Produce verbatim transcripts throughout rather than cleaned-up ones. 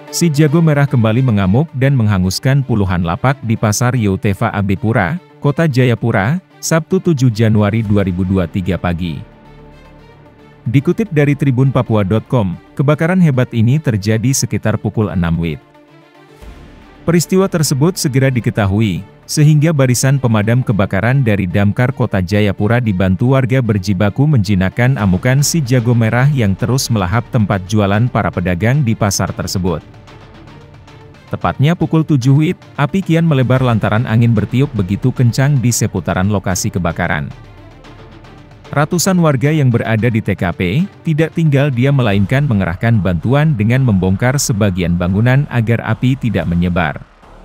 Si jago merah kembali mengamuk dan menghanguskan puluhan lapak di Pasar Yotefa Abepura, Kota Jayapura, Sabtu tujuh Januari dua ribu dua puluh tiga pagi. Dikutip dari tribun papua titik com, kebakaran hebat ini terjadi sekitar pukul enam W I B. Peristiwa tersebut segera diketahui, sehingga barisan pemadam kebakaran dari Damkar Kota Jayapura dibantu warga berjibaku menjinakkan amukan si jago merah yang terus melahap tempat jualan para pedagang di pasar tersebut. Tepatnya pukul tujuh W I B, api kian melebar lantaran angin bertiup begitu kencang di seputaran lokasi kebakaran. Ratusan warga yang berada di T K P, tidak tinggal diam melainkan mengerahkan bantuan dengan membongkar sebagian bangunan agar api tidak menyebar.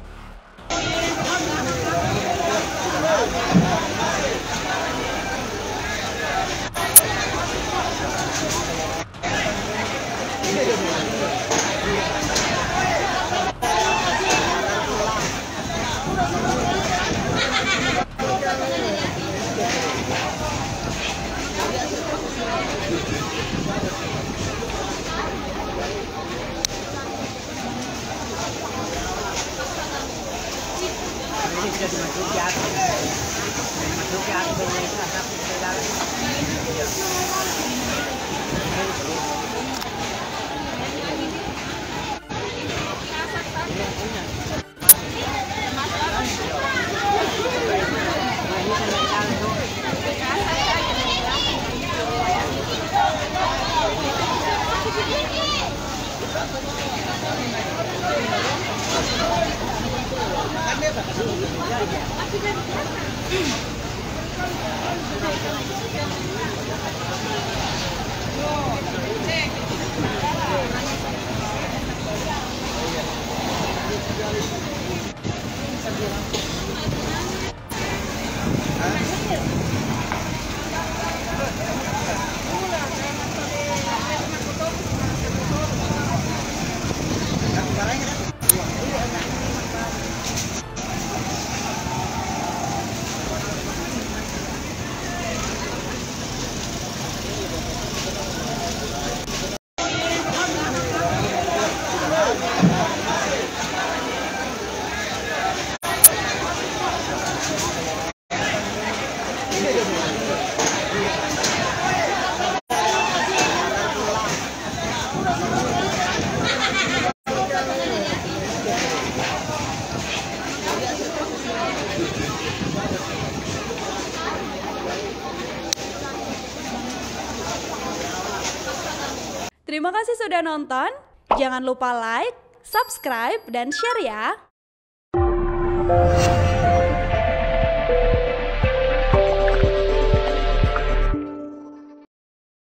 Terima kasih sudah nonton. Jangan lupa like, subscribe, dan share ya.